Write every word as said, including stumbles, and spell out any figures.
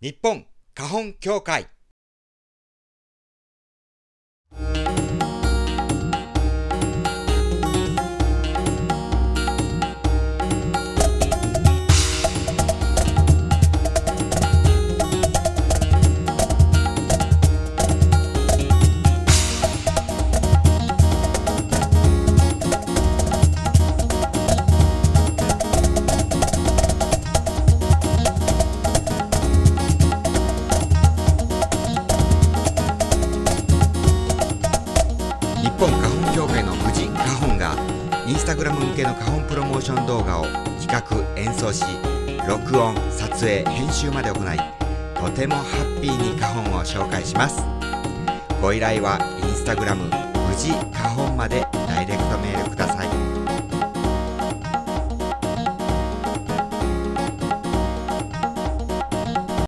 日本花本協会。日本花本協会の富士花本がインスタグラム向けの花本プロモーション動画を企画演奏し、録音撮影編集まで行い、とてもハッピーに花本を紹介します。ご依頼はインスタグラム富士花本までダイレクトメール